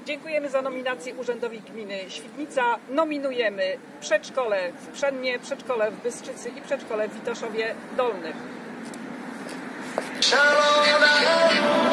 Dziękujemy za nominację Urzędowi Gminy Świdnica. Nominujemy przedszkole w Pszennie, przedszkole w Bystrzycy i przedszkole w Witoszowie Dolnym.